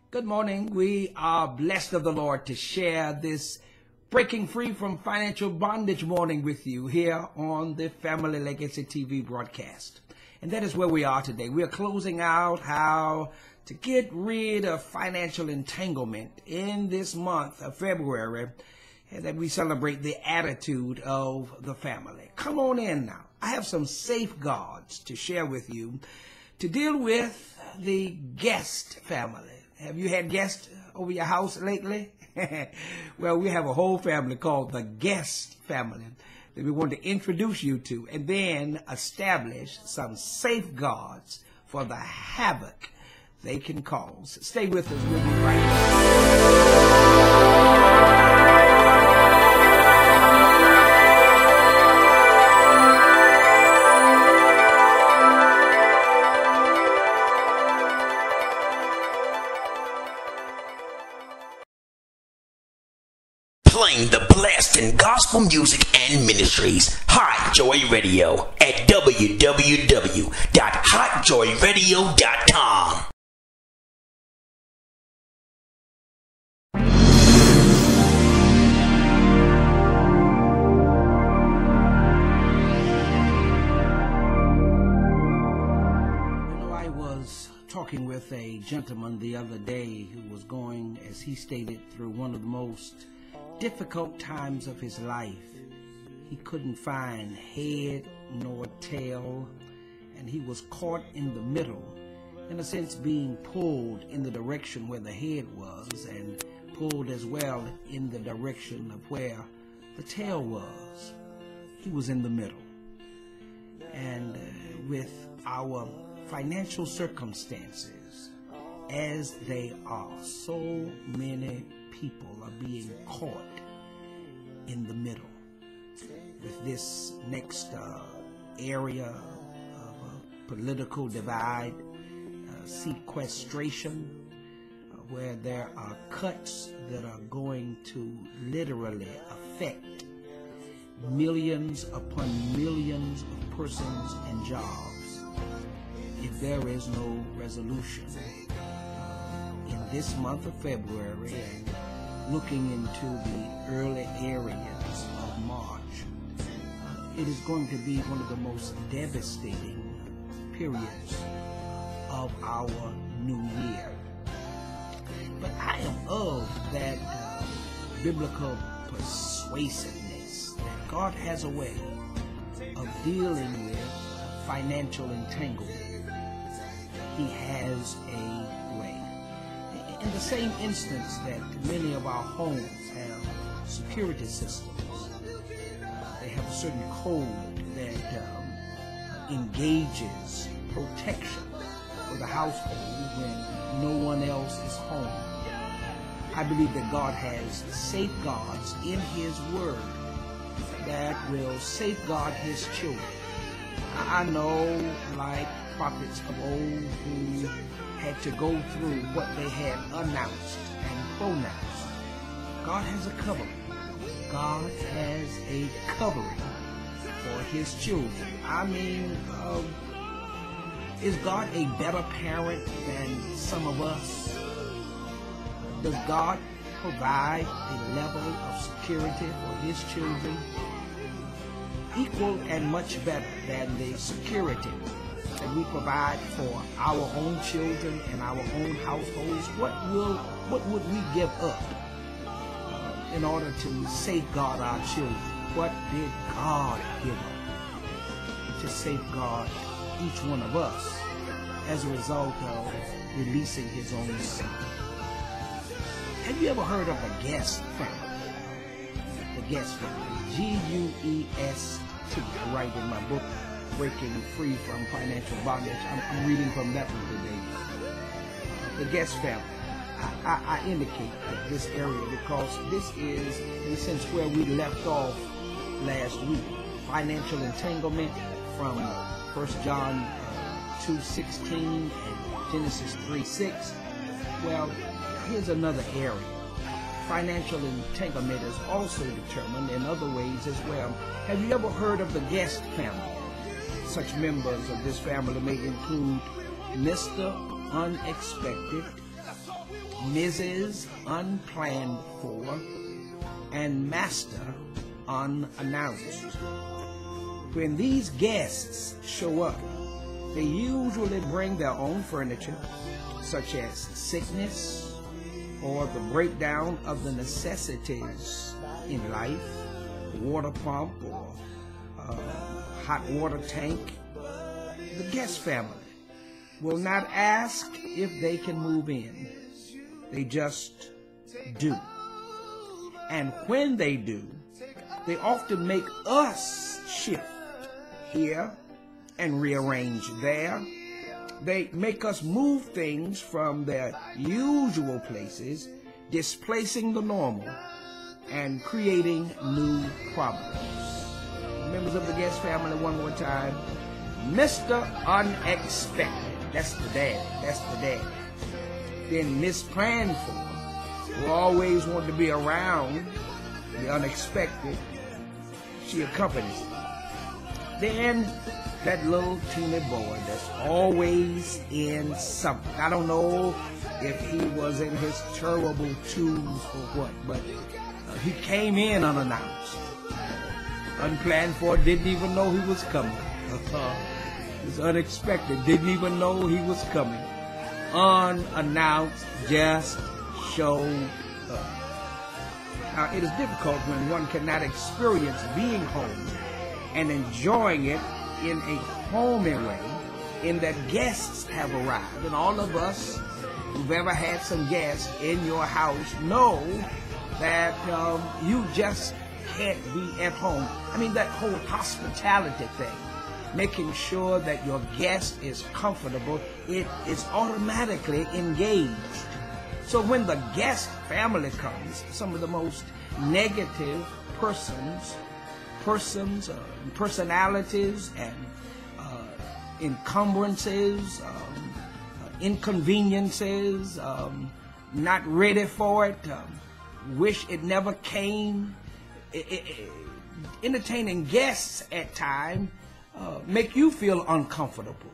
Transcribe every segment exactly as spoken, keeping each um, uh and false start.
Good morning. We are blessed of the Lord to share this breaking free from financial bondage morning with you here on the Family Legacy T V broadcast. And that is where we are today. We are closing out how to get rid of financial entanglement in this month of February, and that we celebrate the attitude of the family. Come on in now. I have some safeguards to share with you to deal with the guest family. Have you had guests over your house lately? Well, we have a whole family called the guest family that we want to introduce you to, and then establish some safeguards for the havoc they can cause. Stay with us. We'll be right back. Playing the blessed in gospel music and ministries. Hot Joy Radio at w w w dot hot joy radio dot com. You know, I was talking with a gentleman the other day who was going, as he stated, through one of the most difficult times of his life. He couldn't find head nor tail, and he was caught in the middle, in a sense being pulled in the direction where the head was, and pulled as well in the direction of where the tail was. He was in the middle. And uh, with our financial circumstances as they are, so many people are being caught in the middle with this next uh, area of uh, political divide, uh, sequestration, uh, where there are cuts that are going to literally affect millions upon millions of persons and jobs if there is no resolution. Uh, in this month of February, and looking into the early areas of March, uh, it is going to be one of the most devastating periods of our new year. But I am of that uh, biblical persuasiveness that God has a way of dealing with financial entanglement. He has a in the same instance that many of our homes have security systems, uh, they have a certain code that um, engages protection for the household when no one else is home. I believe that God has safeguards in His Word that will safeguard His children. I know, like prophets of old who had to go through what they had announced and pronounced, God has a covering. God has a covering for His children. I mean, um, is God a better parent than some of us? Does God provide a level of security for His children equal and much better than the security that we provide for our own children and our own households? What will, what would we give up uh, in order to safeguard our children? What did God give up to safeguard each one of us as a result of releasing His own Son? Have you ever heard of a guest family? The guest family, G U E S T. I write in my book, Breaking Free from Financial Bondage. I'm, I'm reading from that one today. Uh, the guest family. I, I, I indicate this area because this is, in a sense, where we left off last week. Financial entanglement from First John uh, two sixteen and Genesis three six. Well, here's another area. Financial entanglement is also determined in other ways as well. Have you ever heard of the guest family? Such members of this family may include Mister Unexpected, Missus Unplanned For, and Master Unannounced. When these guests show up, they usually bring their own furniture, such as sickness or the breakdown of the necessities in life, water pump or uh, hot water tank. The guest family will not ask if they can move in. They just do. And when they do, they often make us shift here and rearrange there. They make us move things from their usual places, displacing the normal and creating new problems. Members of the guest family, one more time. Mister Unexpected, that's the dad, that's the dad. Then Miss Planned For, who always wanted to be around the unexpected, she accompanies him. Then that little teeny boy that's always in something. I don't know if he was in his terrible twos or what, but uh, he came in unannounced. Unplanned for, didn't even know he was coming. It was unexpected, didn't even know he was coming. Unannounced, just showed up. Now, it is difficult when one cannot experience being home and enjoying it in a homey way, in that guests have arrived. And all of us who've ever had some guests in your house know that um, you just can't be at home. I mean, that whole hospitality thing, making sure that your guest is comfortable, it is automatically engaged. So when the guest family comes, some of the most negative persons, persons, uh, personalities, and uh, encumbrances, um, uh, inconveniences, um, not ready for it, um, wish it never came. It, it, it, entertaining guests at times uh, make you feel uncomfortable.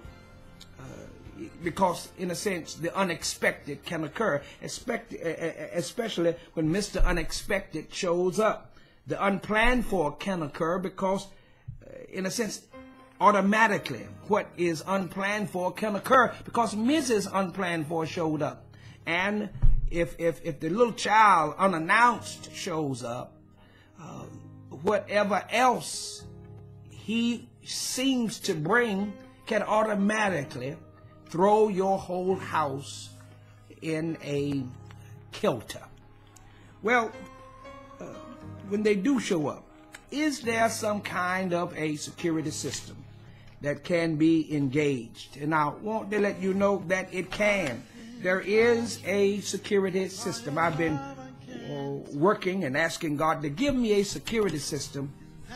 Because, in a sense, the unexpected can occur, especially when Mister Unexpected shows up. The unplanned for can occur because, in a sense, automatically what is unplanned for can occur because Missus Unplanned For showed up. And if, if, if the little child unannounced shows up, uh, whatever else he seems to bring can automatically throw your whole house in a kilter. Well, uh, when they do show up, is there some kind of a security system that can be engaged? And I want to let you know that it can. There is a security system. I've been uh, working and asking God to give me a security system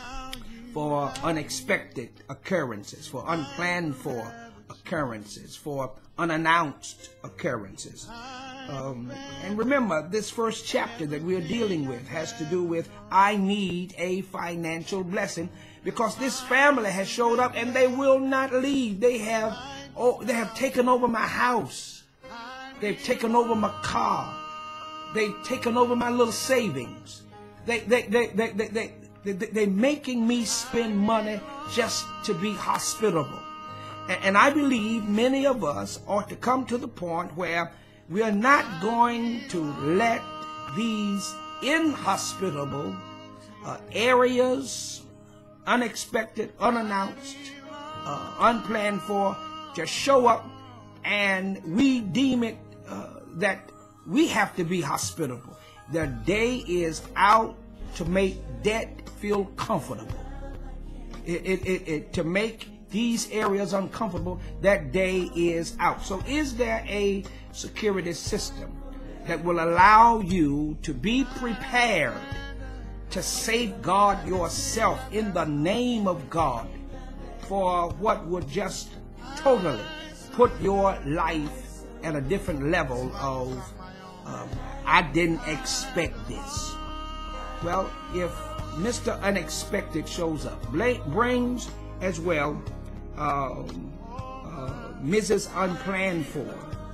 for unexpected occurrences, for unplanned for occurrences, for unannounced occurrences. Um, and remember, this first chapter that we're dealing with has to do with I need a financial blessing, because this family has showed up and they will not leave. They have, oh, they have taken over my house. They've taken over my car. They've taken over my little savings. They, they, they, they, they, they, they, they, they're making me spend money just to be hospitable. And I believe many of us ought to come to the point where we are not going to let these inhospitable uh, areas, unexpected, unannounced, uh, unplanned for, just show up, and we deem it uh, that we have to be hospitable. Their day is out to make debt feel comfortable. It, it, it, it, to make these areas uncomfortable, that day is out. So is there a security system that will allow you to be prepared to safeguard yourself in the name of God for what would just totally put your life at a different level of um, I didn't expect this? Well, if Mister Unexpected shows up, brings as well Uh, uh, Missus Unplanned For,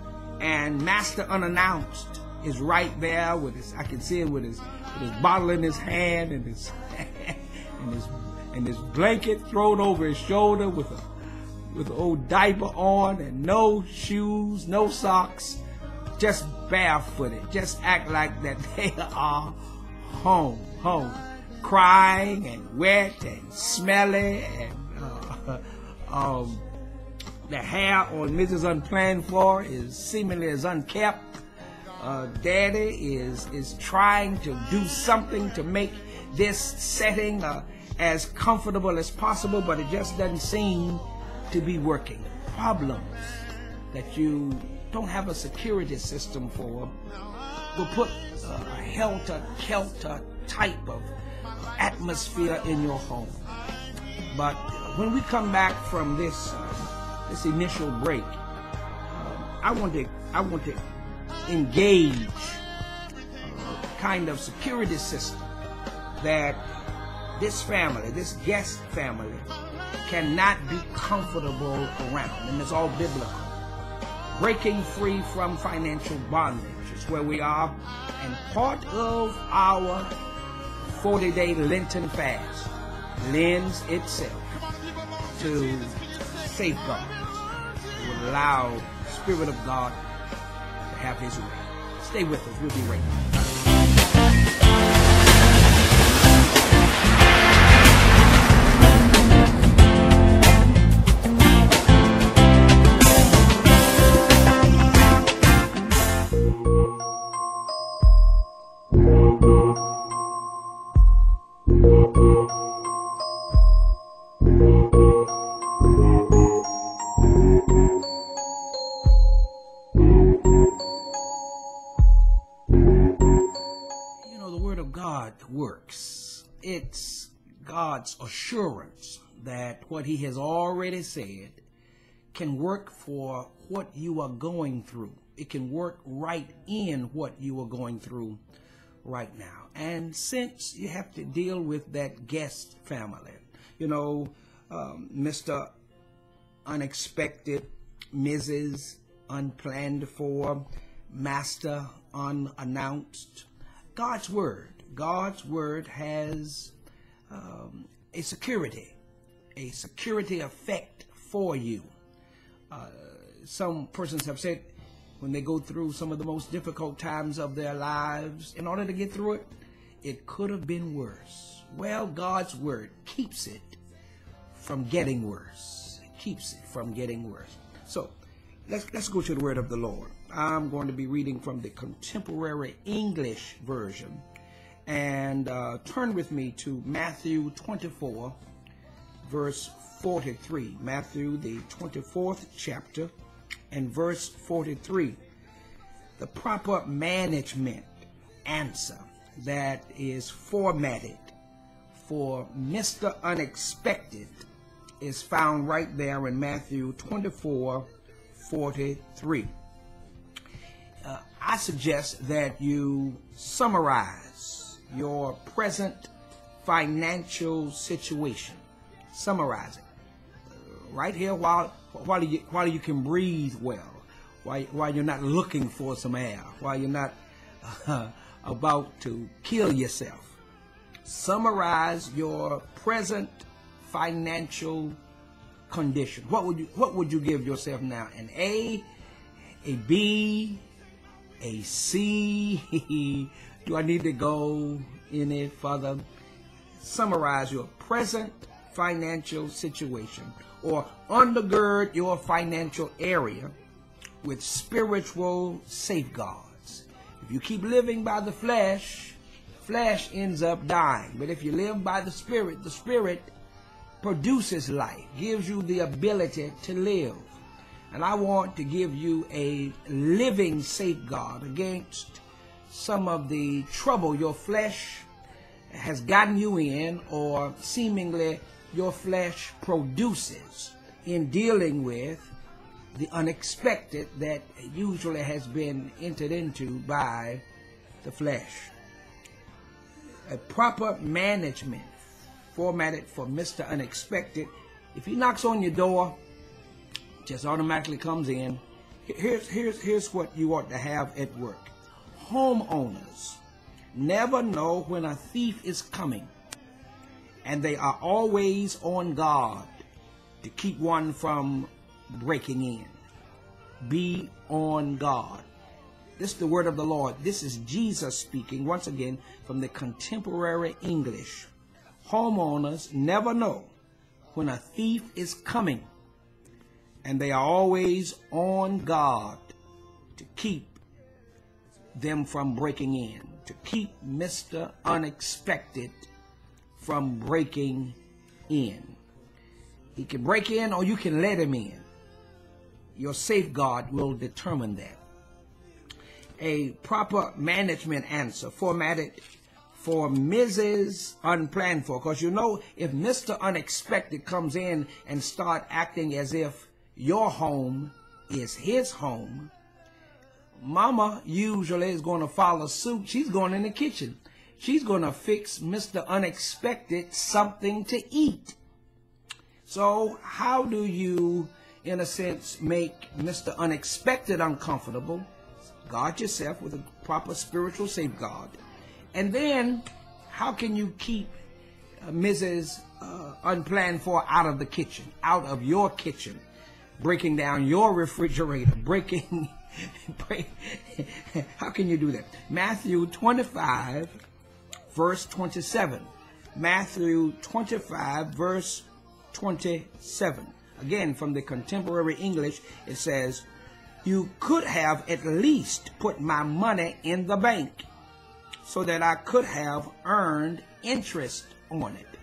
and Master unannounced is right there with his, I can see him with his, with his bottle in his hand and his, and his, and his blanket thrown over his shoulder with a, with an old diaper on and no shoes, no socks, just barefooted, just act like that they are home, home, crying and wet and smelly, and uh, um, the hair on Missus Unplanned For is seemingly as unkept. Uh, Daddy is is trying to do something to make this setting uh, as comfortable as possible, but it just doesn't seem to be working. Problems that you don't have a security system for will put a helter-kelter type of atmosphere in your home. But when we come back from this uh, this initial break, uh, I want to I want to engage a kind of security system that this family, this guest family, cannot be comfortable around, and it's all biblical. Breaking free from financial bondage is where we are, and part of our forty-day Lenten fast lends itself to safeguards that would allow the Spirit of God to have His way. Stay with us. We'll be right back. Works. It's God's assurance that what He has already said can work for what you are going through. It can work right in what you are going through right now. And since you have to deal with that guest family, you know, um, Mister Unexpected, Missus Unplanned For, Master Unannounced, God's Word. God's Word has um, a security, a security effect for you. Uh, some persons have said when they go through some of the most difficult times of their lives, in order to get through it, it could have been worse. Well, God's Word keeps it from getting worse. It keeps it from getting worse. So let's, let's go to the Word of the Lord. I'm going to be reading from the Contemporary English Version. And uh, turn with me to Matthew twenty-four, verse forty-three. Matthew, the twenty-fourth chapter, and verse forty-three. The proper management answer that is formatted for Mister Unexpected is found right there in Matthew twenty-four, forty-three. Uh, I suggest that you summarize your present financial situation. Summarize it uh, right here while while you while you can breathe well, while while you're not looking for some air, while you're not uh, about to kill yourself. Summarize your present financial condition. What would you what would you give yourself now? An A, a B, a C? Do I need to go any further? Summarize your present financial situation, or undergird your financial area with spiritual safeguards. If you keep living by the flesh, flesh ends up dying. But if you live by the Spirit, the Spirit produces life, gives you the ability to live. And I want to give you a living safeguard against some of the trouble your flesh has gotten you in, or seemingly your flesh produces in dealing with the unexpected that usually has been entered into by the flesh. A proper management formatted for Mister Unexpected. If he knocks on your door, just automatically comes in Here's, here's, here's what you ought to have at work. Homeowners never know when a thief is coming, and they are always on guard to keep one from breaking in. Be on guard. This is the word of the Lord. This is Jesus speaking, once again, from the contemporary English. Homeowners never know when a thief is coming, and they are always on guard to keep them from breaking in, to keep Mister Unexpected from breaking in. He can break in or you can let him in. Your safeguard will determine that. A proper management answer formatted for Missus Unplanned For. Because you know, if Mister Unexpected comes in and start acting as if your home is his home, Mama usually is going to follow suit. She's going in the kitchen. She's going to fix Mister Unexpected something to eat. So how do you, in a sense, make Mister Unexpected uncomfortable? Guard yourself with a proper spiritual safeguard. And then, how can you keep uh, Missus Uh, Unplanned For out of the kitchen, out of your kitchen, breaking down your refrigerator, breaking... break, how can you do that? Matthew twenty-five, verse twenty-seven. Matthew twenty-five, verse twenty-seven. Again, from the contemporary English, it says, you could have at least put my money in the bank so that I could have earned interest on it.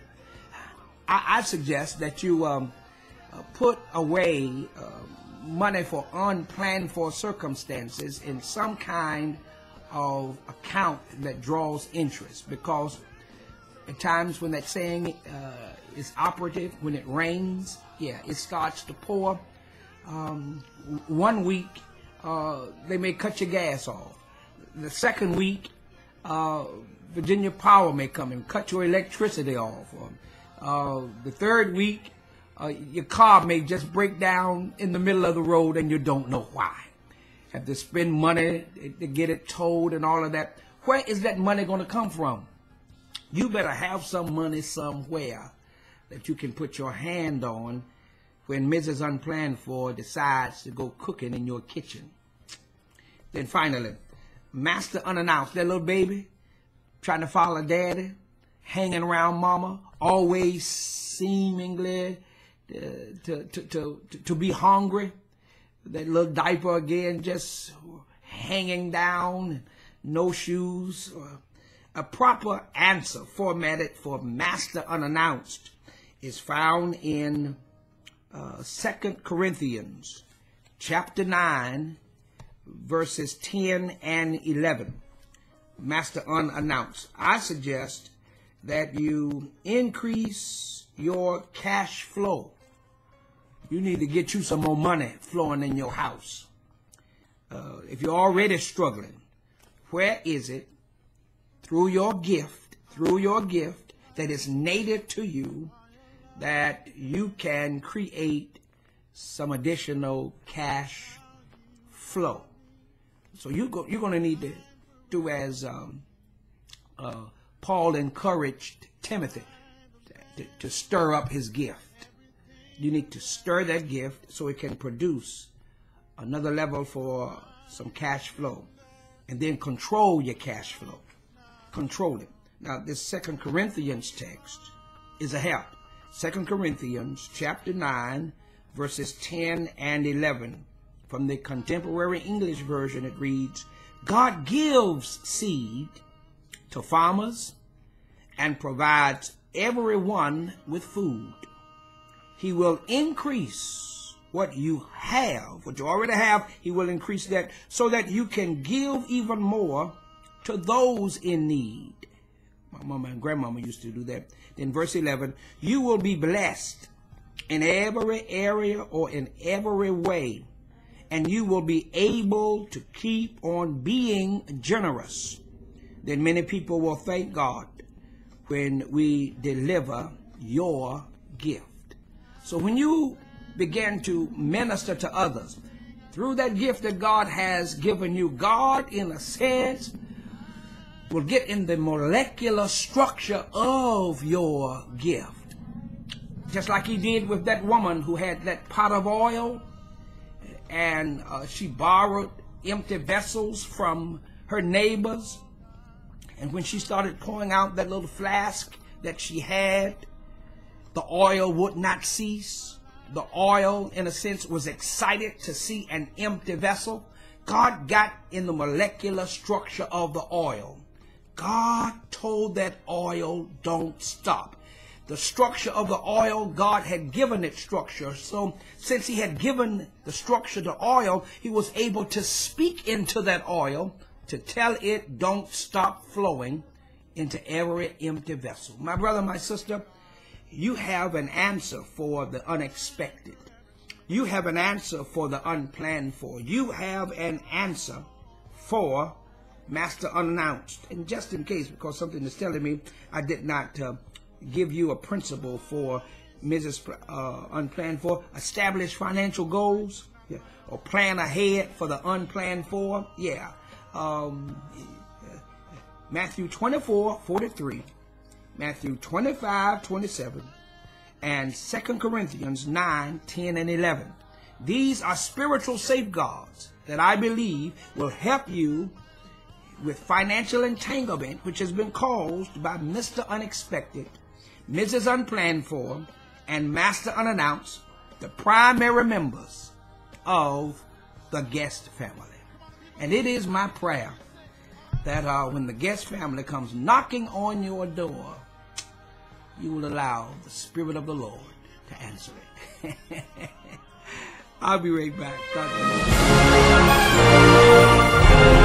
I, I suggest that you um, uh, put away uh, money for unplanned for circumstances in some kind of account that draws interest, because at times when that saying uh, is operative, when it rains, yeah, it starts to pour. Um, one week, uh, they may cut your gas off. The second week, uh, Virginia Power may come and cut your electricity off. Or, uh, the third week, uh, your car may just break down in the middle of the road and you don't know why. Have to spend money to get it towed and all of that. Where is that money going to come from? You better have some money somewhere that you can put your hand on when Missus Unplanned For decides to go cooking in your kitchen. Then finally, Master Unannounced, that little baby trying to follow daddy, hanging around mama, always seemingly uh, to, to, to, to, to be hungry. That little diaper again just hanging down, no shoes. A proper answer formatted for Master Unannounced is found in uh, Second Corinthians chapter nine, verses ten and eleven. Master Unannounced. I suggest that you increase your cash flow. You need to get you some more money flowing in your house. Uh, if you're already struggling, where is it through your gift, through your gift that is native to you, that you can create some additional cash flow? So you go, you're going to need to do as um, uh, Paul encouraged Timothy to, to stir up his gift. You need to stir that gift so it can produce another level for some cash flow. And then control your cash flow. Control it. Now, this Second Corinthians text is a help. Second Corinthians chapter nine, verses ten and eleven. From the contemporary English version, it reads, God gives seed to farmers and provides everyone with food. He will increase what you have, what you already have, he will increase that so that you can give even more to those in need. My mama and grandmama used to do that. Then verse eleven, you will be blessed in every area or in every way, and you will be able to keep on being generous. Then many people will thank God when we deliver your gift. So when you begin to minister to others, through that gift that God has given you, God, in a sense, will get in the molecular structure of your gift. Just like he did with that woman who had that pot of oil, and uh, she borrowed empty vessels from her neighbors. And when she started pouring out that little flask that she had, the oil would not cease. The oil, in a sense, was excited to see an empty vessel. God got in the molecular structure of the oil. God told that oil, don't stop. The structure of the oil, God had given it structure. So since he had given the structure to oil, he was able to speak into that oil to tell it, don't stop flowing into every empty vessel. My brother, my sister, you have an answer for the unexpected. You have an answer for the unplanned for. You have an answer for Master Unannounced. And just in case, because something is telling me I did not uh, give you a principle for Missus Uh, unplanned for, establish financial goals, yeah, or plan ahead for the unplanned for. Yeah. Um, Matthew twenty-four forty-three, Matthew twenty-five twenty-seven, and Second Corinthians nine ten and eleven. These are spiritual safeguards that I believe will help you with financial entanglement, which has been caused by Mister Unexpected, Missus Unplanned for, and Master Unannounced, the primary members of the Guest family. And it is my prayer that uh, when the Guest family comes knocking on your door, you will allow the Spirit of the Lord to answer it. I'll be right back. God bless.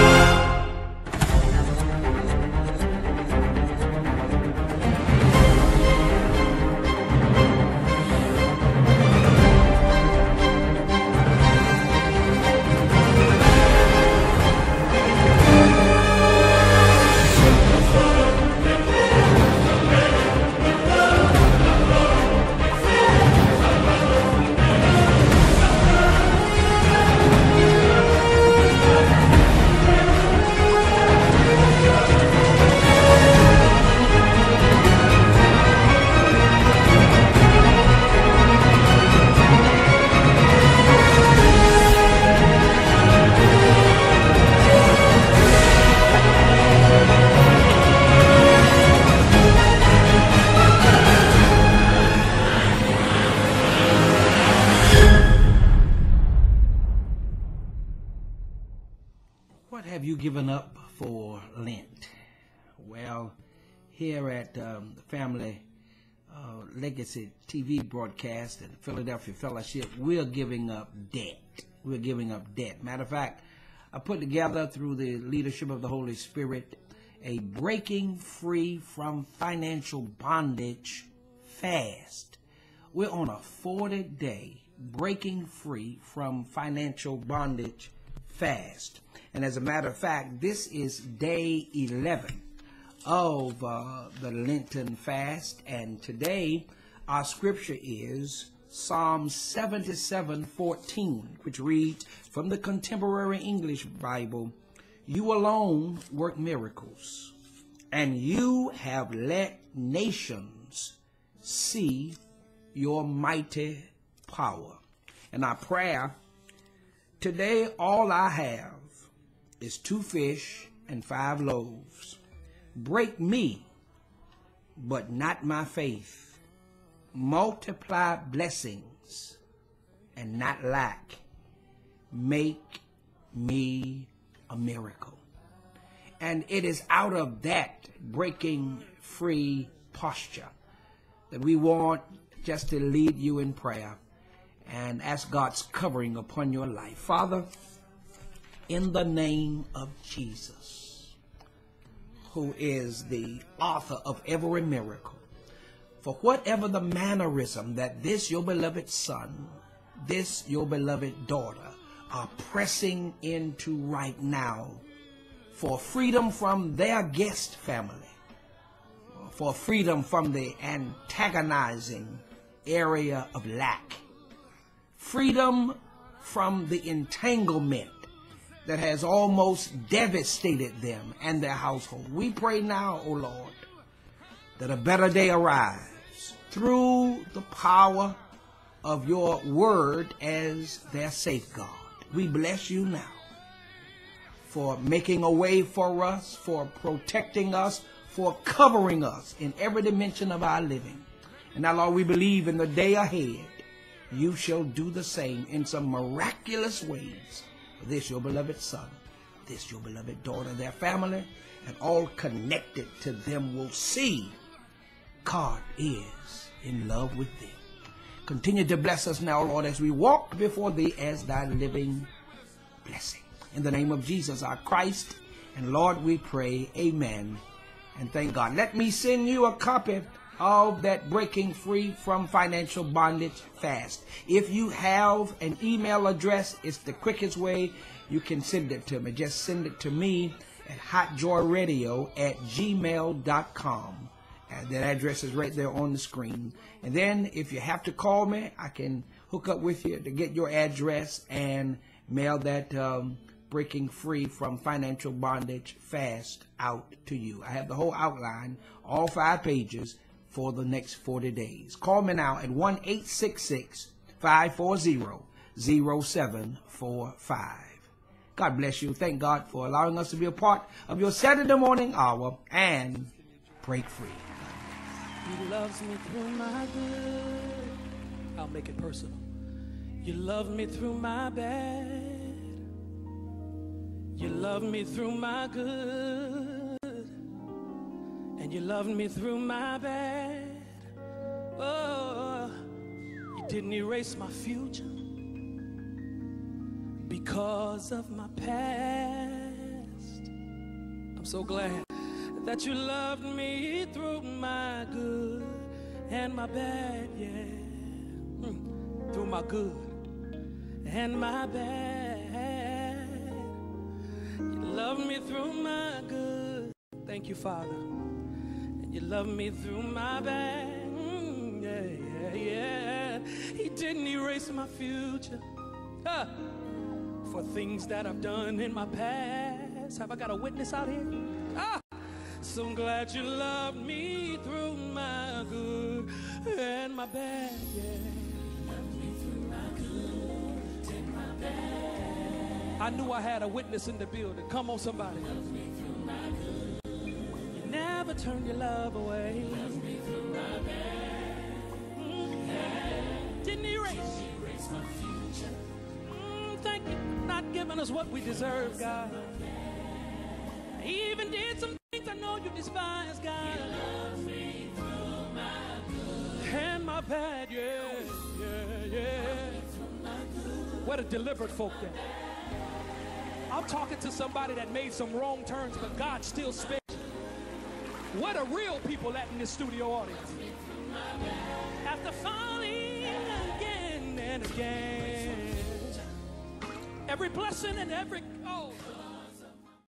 What have you given up for Lent? Well, here at um, the Family uh, Legacy T V broadcast and Philadelphia Fellowship, we're giving up debt. We're giving up debt. Matter of fact, I put together through the leadership of the Holy Spirit a breaking free from financial bondage fast. We're on a forty day breaking free from financial bondage fast. And as a matter of fact, this is day eleven of uh, the Lenten fast. And today our scripture is Psalm seventy-seven fourteen, which reads from the Contemporary English Bible, "You alone work miracles, and you have let nations see your mighty power." And our prayer today, all I have is two fish and five loaves. Break me, but not my faith. Multiply blessings and not lack. Make me a miracle. And it is out of that breaking free posture that we want just to lead you in prayer and ask God's covering upon your life. Father, in the name of Jesus, who is the author of every miracle, for whatever the mannerism that this your beloved son, this your beloved daughter are pressing into right now for freedom from their guest family, for freedom from the antagonizing area of lack, freedom from the entanglement that has almost devastated them and their household. We pray now, O Lord, that a better day arrives through the power of your word as their safeguard. We bless you now for making a way for us, for protecting us, for covering us in every dimension of our living. And now, Lord, we believe in the day ahead, you shall do the same in some miraculous ways. For this, your beloved son, this, your beloved daughter, their family, and all connected to them will see God is in love with them. Continue to bless us now, Lord, as we walk before thee as thy living blessing. In the name of Jesus, our Christ and Lord, we pray, amen, and thank God. Let me send you a copy of that Breaking Free from Financial Bondage fast. If you have an email address, it's the quickest way you can send it to me. Just send it to me at hotjoyradio at gmail dot com. Uh, that address is right there on the screen. And then if you have to call me, I can hook up with you to get your address and mail that um, Breaking Free from Financial Bondage fast out to you. I have the whole outline, all five pages, for the next forty days. Call me now at one eight six six, five four zero, zero seven four five. God bless you. Thank God for allowing us to be a part of your Saturday morning hour and break free. He loves me through my good. I'll make it personal. You love me through my bad. You love me through my good. And you love me through my bad. Oh, you didn't erase my future because of my past. I'm so glad that you loved me through my good and my bad, yeah. Mm. Through my good and my bad. You loved me through my good. Thank you, Father. And you loved me through my bad. Mm, yeah, yeah, yeah. He didn't erase my future huh, for things that I've done in my past. Have I got a witness out here? Ah! So I'm glad you loved me through my good and my bad, yeah. You loved me through my good and my bad. I knew I had a witness in the building. Come on, somebody. You loved me through my good. You never turned your love away. You loved me through my bad. Mm, yeah. Didn't erase. Didn't erase my future. Mm, thank you for not giving us what we deserve, God. He even did some things I know you despise, God. You love me through my good and my bad, yeah, yeah, yeah. What a delivered folk there. I'm talking to somebody that made some wrong turns, but God still spared. What are real people at in this studio audience? After falling again and again, every blessing and every oh.